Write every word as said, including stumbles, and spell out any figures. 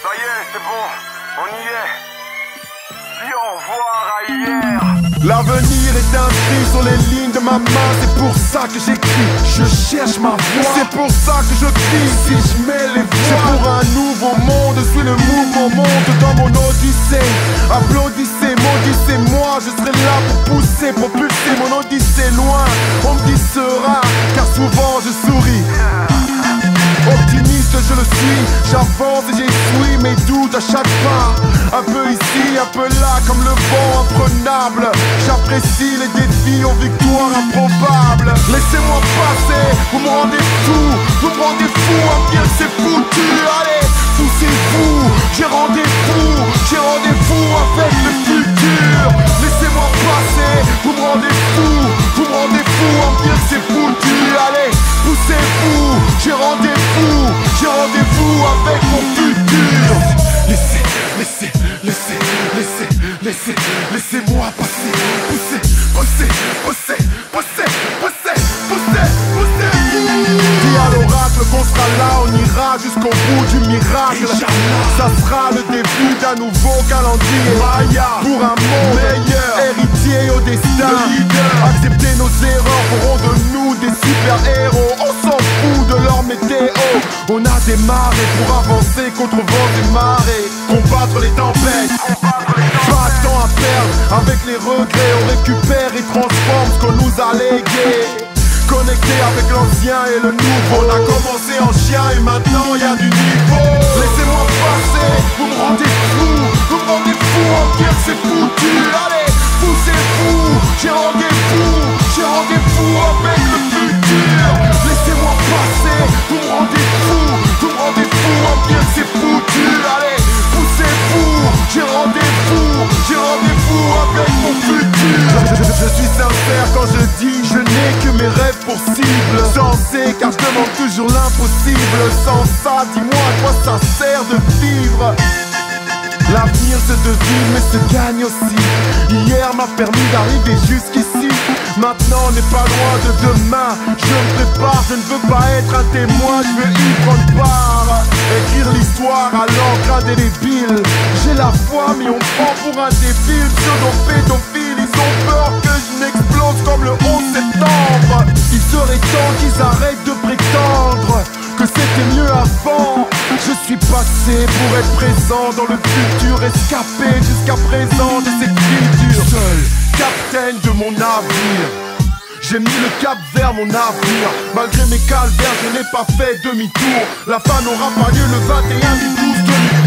Ça y est, c'est bon, on y est. Dis au revoir à hier. L'avenir est inscrit sur les lignes de ma main, c'est pour ça que j'écris. Je cherche ma voix, c'est pour ça que je crie. Si je mets les voix, c'est pour un nouveau monde. Suis le mouvement, monte dans mon odyssée. Applaudissez, maudissez-moi, je serai là pour pousser, propulser mon odyssée loin. On me dit sera, car souvent je souris. Optimiste je le suis, j'avance et j'essuie mes doutes à chaque pas. Un peu ici, un peu là, comme le vent imprenable. J'apprécie les défis aux victoires improbables. Laissez-moi passer, vous me rendez fou, vous me rendez fou, un bien c'est foutu. Allez, poussez-vous, j'ai rendez-vous, j'ai rendez-vous avec le futur. Laissez-moi passer, vous me rendez fou, vous me rendez fou, un bien c'est foutu. Allez, poussez-vous, j'ai rendez-vous, j'ai rendez-vous avec mon futur. Laissez, laissez, laissez, laissez, laissez, laissez-moi passer. Poussez, poussez, poussez, poussez, poussez, poussez, poussez. Dis à l'oracle qu'on sera là, on ira jusqu'au bout du miracle. Ça sera le début d'un nouveau calendrier Maya, pour un monde meilleur, héritier au destin. Accepter nos erreurs feront de nous des super-héros. On s'en fout de leur météo, on a démarré pour avancer contre vent et marée. Combattre les tempêtes, pas de temps à perdre. Avec les regrets on récupère et transforme ce qu'on nous a légué. Connecté avec l'ancien et le nouveau. On a commencé en chien et maintenant y a du niveau. Laissez-moi passer, vous me rendez fou, vous me rendez fou, en pierre c'est foutu. Allez, poussez-vous, j'ai rendez-vous, j'ai rendez-vous avec le futur. Laissez-moi passer, vous me rendez fou, vous me rendez fou, en pierre c'est foutu. Allez, poussez-vous, j'ai rendez-vous, j'ai rendez-vous avec mon futur. Je, je, je suis sincère quand je dis je n'ai que mes rêves pour cible. Sensé car je demande toujours l'impossible. Sans ça, dis-moi à quoi ça sert de vivre. L'avenir se devine mais se gagne aussi. Hier m'a permis d'arriver jusqu'ici. Maintenant n'est pas loin de demain. Je me prépare, je ne veux pas être un témoin, je veux y prendre part. Écrire l'histoire à l'encre indélébile. J'ai la foi mais on me prend pour un débile. Pseudo-pédophile, ils ont peur que je n'explose comme le onze septembre. Il serait temps qu'ils arrêtent de prétendre que c'était mieux avant. Je suis passé pour être présent dans le futur, escapé jusqu'à présent de cette culture. Seul capitaine de mon navire, j'ai mis le cap vers mon avenir. Malgré mes calvaires, je n'ai pas fait demi-tour. La fin n'aura pas lieu le vingt et un du douze deux mille